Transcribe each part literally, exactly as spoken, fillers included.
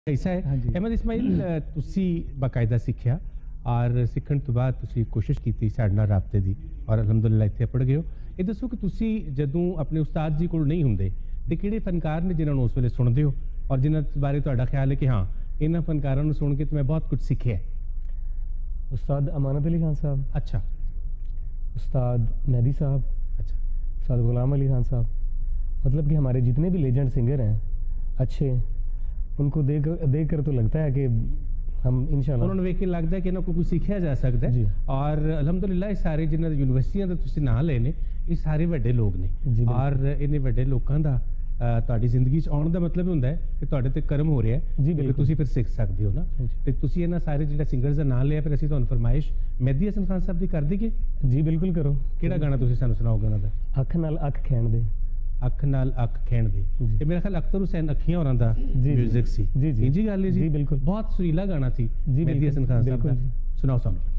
ऐसा है हाँ जी। अहमद इस्माइल तुसी बाकायदा सीखिया और सीखण तो बाद तुसी कोशिश की साढ़े नाल राबते दी और अलहमदुलिल्लाह इत्थे पढ़ गए हो। ये दसो कि तुसी जदों अपने उस्ताद जी कोल नहीं हुंदे ते किहड़े फनकार ने जिन्हां नूं उस वेले सुणदे हो और जिन्हां बारे तुहाडा ख्याल है कि हाँ इन्हां फनकारां नूं सुण के तो मैं बहुत कुछ सीखिया। उस्ताद अमानत अली खान साहब, अच्छा, उस्ताद मेहदी साहब, अच्छा, उस्ताद गुलाम अली खान साहब, मतलब कि हमारे जितने भी लेजेंड सिंगर हैं अच्छे, उनको देख देख कर तो लगता है कि हम इंशाल्लाह उन्होंने वेख के लगता है कि इन्हां को कुछ सीखिया जा सकता है। और अलहमदुलिल्लाह ये सारे जिन्हां यूनिवर्सिटियां दे तुसीं नाम लए ने ये सारे वड्डे लोग ने और इन्हें वड्डे लोकां दा ਤੁਹਾਡੀ ਜ਼ਿੰਦਗੀ 'ਚ ਆਉਣ ਦਾ ਮਤਲਬ ਹੁੰਦਾ ਹੈ ਕਿ ਤੁਹਾਡੇ ਤੇ ਕਰਮ ਹੋ ਰਿਹਾ ਹੈ ਕਿ ਤੁਸੀਂ ਫਿਰ ਸਿੱਖ ਸਕਦੇ ਹੋ ਨਾ। ਤੇ ਤੁਸੀਂ ਇਹਨਾਂ ਸਾਰੇ ਜਿਹੜਾ ਸਿੰਗਰਸ ਦਾ ਨਾਮ ਲਿਆ ਫਿਰ ਅਸੀਂ ਤੁਹਾਨੂੰ ਫਰਮਾਇਸ਼ ਮਹਿਦੀ ਹਸਨ ਖਾਨ ਸਾਹਿਬ ਦੀ ਕਰ ਦਈਏ। ਜੀ ਬਿਲਕੁਲ ਕਰੋ। ਕਿਹੜਾ ਗਾਣਾ ਤੁਸੀਂ ਸਾਨੂੰ ਸੁਣਾਓਗੇ ਉਹਨਾਂ ਦਾ? ਅੱਖ ਨਾਲ ਅੱਖ ਖੈਣ ਦੇ। ਅੱਖ ਨਾਲ ਅੱਖ ਖੈਣ ਦੇ। ਇਹ ਮੇਰਾ ਖਿਆਲ ਅਖਤਰ ਹੁਸੈਨ ਅੱਖੀਆਂ ਹੋਰਾਂ ਦਾ ਮਿਊਜ਼ਿਕ ਸੀ। ਜੀ ਜੀ ਜੀ ਗੱਲ ਹੈ ਜੀ। ਜੀ ਬਿਲਕੁਲ ਬਹੁਤ ਸੁਰੀਲਾ ਗਾਣਾ ਸੀ ਮਹਿਦੀ ਹਸਨ ਖਾਨ ਸਾਹਿਬ ਦਾ। ਸੁਣਾਓ ਸਾਨੂੰ ਤੁਸੀਂ।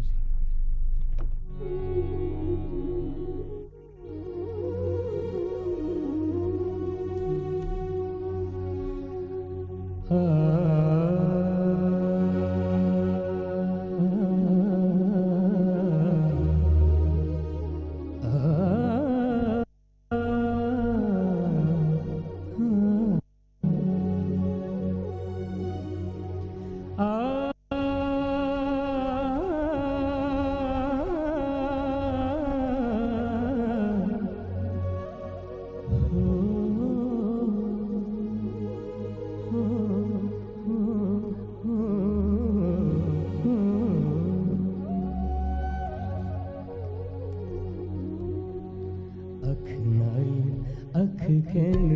अख नाल अख कहंदे